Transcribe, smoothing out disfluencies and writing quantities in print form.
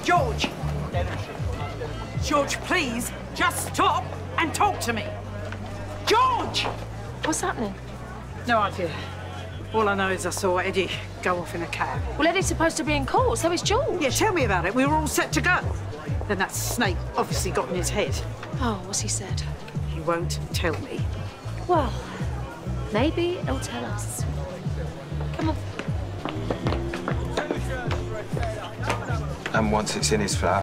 George! George, please, just stop and talk to me. George! What's happening? No idea. All I know is I saw Eddie go off in a cab. Well, Eddie's supposed to be in court, so is George. Yeah, tell me about it. We were all set to go. Then that snake obviously got in his head. Oh, what's he said? He won't tell me. Well, maybe he'll tell us. Come on. And once it's in his flat,